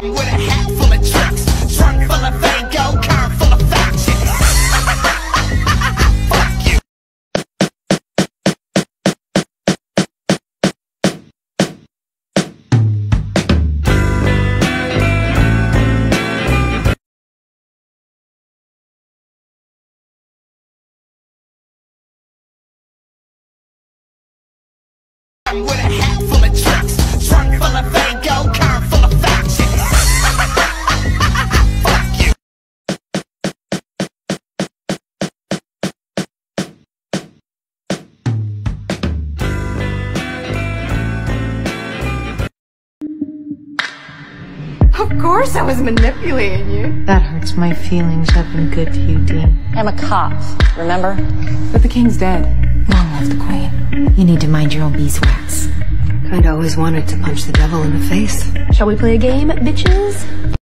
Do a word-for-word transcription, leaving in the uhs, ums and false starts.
With a hat full of tricks, trunk full of Vango, car full of factions. Fuck you. With a hat full of tricks, trunk full of Vango, car full of factions. Fuck you. Of course I was manipulating you. That hurts my feelings. I've been good to you, Dean. I'm a cop, remember? But the king's dead. Long live the queen. You need to mind your own beeswax. Kinda always wanted to punch the devil in the face. Shall we play a game, bitches?